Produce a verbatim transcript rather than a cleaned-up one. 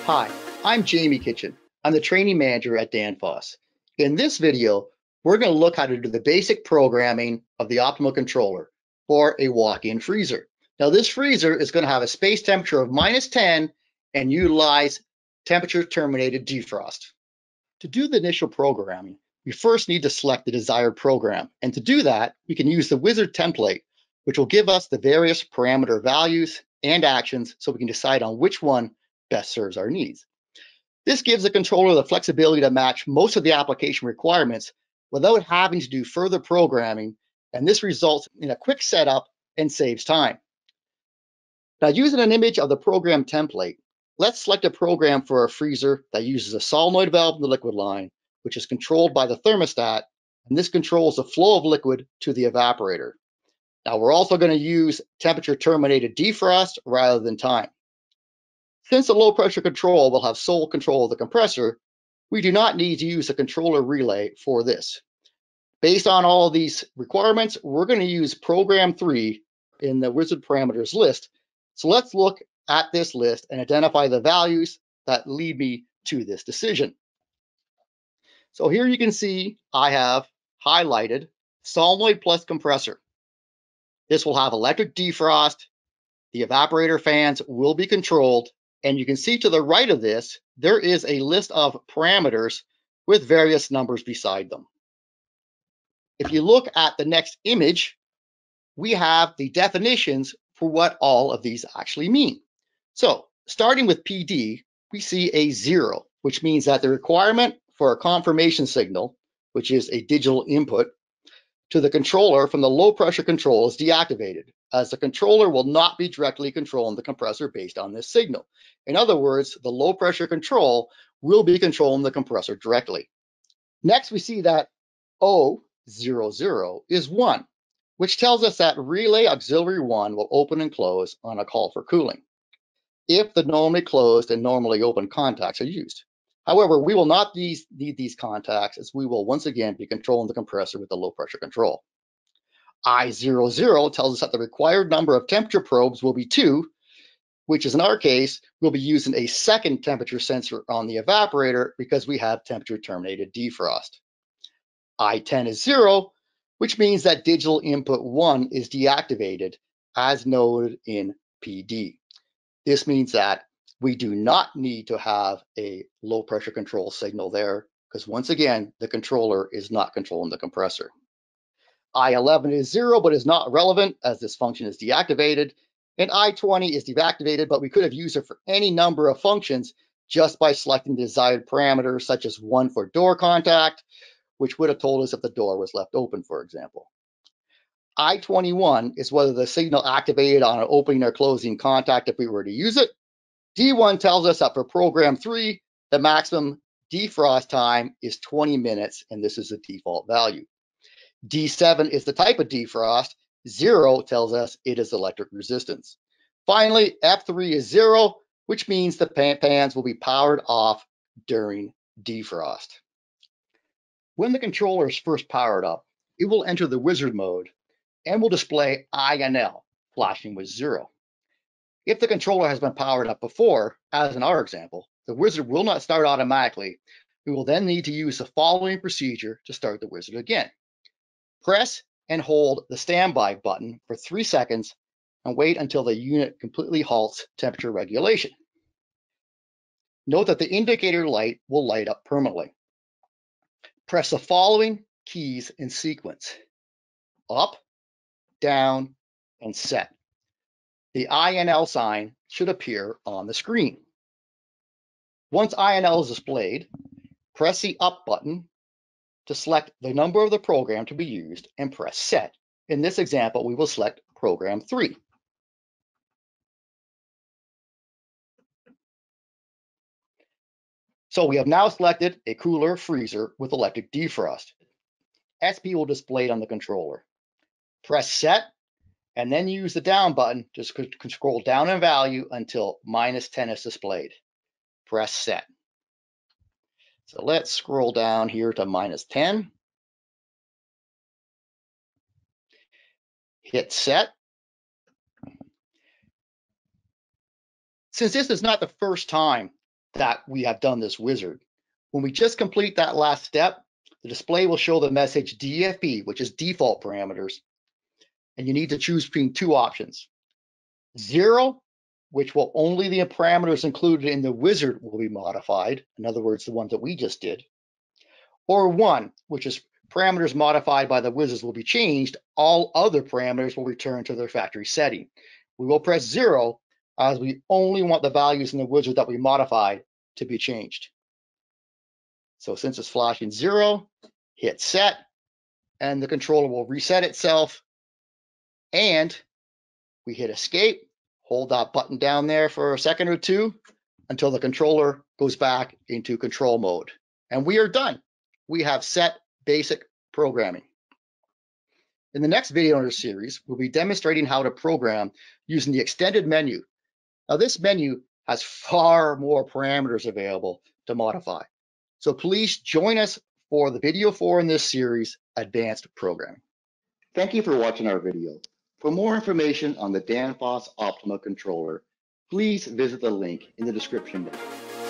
Hi, I'm Jamie Kitchen. I'm the training manager at Danfoss. In this video, we're going to look how to do the basic programming of the Optyma controller for a walk-in freezer. Now, this freezer is going to have a space temperature of minus ten and utilize temperature terminated defrost. To do the initial programming, we first need to select the desired program. And to do that, we can use the wizard template, which will give us the various parameter values and actions so we can decide on which one best serves our needs. This gives the controller the flexibility to match most of the application requirements without having to do further programming, and this results in a quick setup and saves time. Now, using an image of the program template, let's select a program for a freezer that uses a solenoid valve in the liquid line, which is controlled by the thermostat, and this controls the flow of liquid to the evaporator. Now, we're also going to use temperature terminated defrost rather than time. Since the low pressure control will have sole control of the compressor, we do not need to use a controller relay for this. Based on all of these requirements, we're going to use program three in the wizard parameters list. So let's look at this list and identify the values that lead me to this decision. So here you can see I have highlighted solenoid plus compressor. This will have electric defrost. The evaporator fans will be controlled. And you can see to the right of this, there is a list of parameters with various numbers beside them. If you look at the next image, we have the definitions for what all of these actually mean. So starting with P D, we see a zero, which means that the requirement for a confirmation signal, which is a digital input, to the controller from the low pressure control is deactivated, as the controller will not be directly controlling the compressor based on this signal. In other words, the low pressure control will be controlling the compressor directly. Next, we see that O zero zero is one, which tells us that relay auxiliary one will open and close on a call for cooling if the normally closed and normally open contacts are used. However, we will not need these contacts, as we will once again be controlling the compressor with the low pressure control. I zero zero tells us that the required number of temperature probes will be two, which is in our case, we'll be using a second temperature sensor on the evaporator because we have temperature terminated defrost. I ten is zero, which means that digital input one is deactivated as noted in P D. This means that we do not need to have a low pressure control signal there because once again, the controller is not controlling the compressor. I eleven is zero, but is not relevant as this function is deactivated. And I twenty is deactivated, but we could have used it for any number of functions just by selecting the desired parameters, such as one for door contact, which would have told us if the door was left open, for example. I twenty-one is whether the signal activated on an opening or closing contact if we were to use it. D one tells us that for program three, the maximum defrost time is twenty minutes, and this is the default value. D seven is the type of defrost. Zero tells us it is electric resistance. Finally, F three is zero, which means the pans will be powered off during defrost. When the controller is first powered up, it will enter the wizard mode and will display I N L, flashing with zero. If the controller has been powered up before, as in our example, the wizard will not start automatically. We will then need to use the following procedure to start the wizard again. Press and hold the standby button for three seconds and wait until the unit completely halts temperature regulation. Note that the indicator light will light up permanently. Press the following keys in sequence: up, down, and set. The I N L sign should appear on the screen. Once I N L is displayed, press the up button to select the number of the program to be used and press set. In this example, we will select program three. So we have now selected a cooler freezer with electric defrost. S P will display it on the controller. Press set and then use the down button to scroll down in value until minus ten is displayed. Press set. So let's scroll down here to minus ten. Hit set. Since this is not the first time that we have done this wizard. When we just complete that last step, the display will show the message D F P, which is default parameters, and you need to choose between two options. Zero, which will only the parameters included in the wizard will be modified, in other words, the ones that we just did, or one, which is parameters modified by the wizards will be changed, all other parameters will return to their factory setting. We will press zero as we only want the values in the wizard that we modified to be changed. So since it's flashing zero, hit set, and the controller will reset itself, and we hit escape, hold that button down there for a second or two until the controller goes back into control mode. And we are done. We have set basic programming. In the next video in our series, we'll be demonstrating how to program using the extended menu. Now this menu has far more parameters available to modify. So please join us for the video four in this series, Advanced Programming. Thank you for watching our video. For more information on the Danfoss Optyma Controller, please visit the link in the description below.